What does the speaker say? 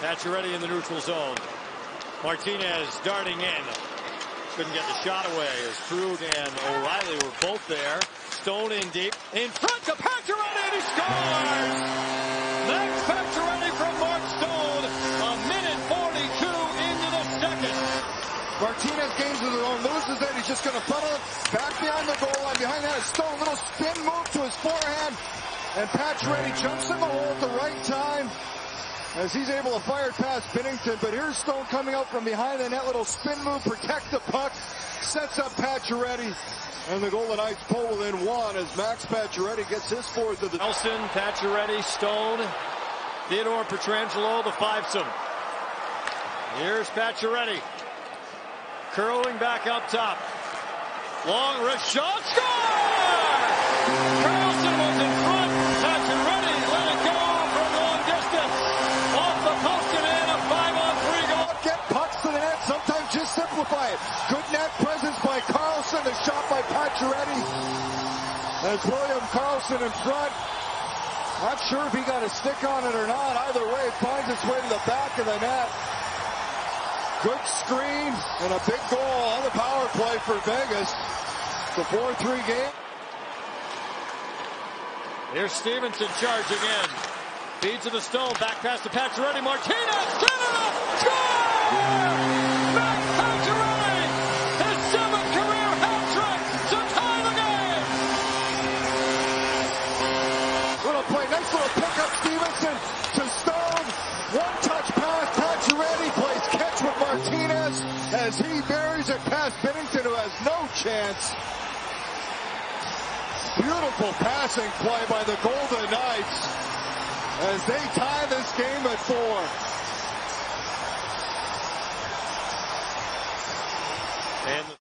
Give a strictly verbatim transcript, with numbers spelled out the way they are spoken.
Pacioretty in the neutral zone. Martinez darting in. Couldn't get the shot away as Krug and O'Reilly were both there. Stone in deep. In front to Pacioretty, and he scores! Max Pacioretty from Mark Stone. A minute forty-two into the second. Martinez gains his own, loses it. He's just going to funnel it back behind the goal line. Behind that is Stone. Little spin move to his forehand. And Pacioretty jumps in the hole at the right time as he's able to fire it past Binnington. But here's Stone coming out from behind the net. Little spin move, protect the puck, sets up Pacioretty. And the Golden Knights pull within one as Max Pacioretty gets his fourth of the... Nelson, Pacioretty, Stone, Theodore Pietrangelo, the fivesome. Here's Pacioretty. Curling back up top. Long wrist shot, score! Carlson was in front. Pacioretty let it go from long distance. Off the post and in, a five-on-three goal. Get pucks to the net, sometimes just simplify it. Good net presence by Carlson, the shot by Pacioretty. As William Karlsson in front. Not sure if he got a stick on it or not. Either way, it finds its way to the back of the net. Good screen and a big goal on the power play for Vegas. The four three game. Here's Stevenson charging in. Feeds to the Stone. Back pass to Pacioretty. Martinez. Canada. Score! Max Pacioretty. His seventh career hat trick to tie the game. Little play. Nice little pickup. Stevenson to Stone. One touch pass. Pacioretty plays catch with Martinez as he buries it past Binnington, who has no chance. Beautiful passing play by the Golden Knights as they tie this game at four. And the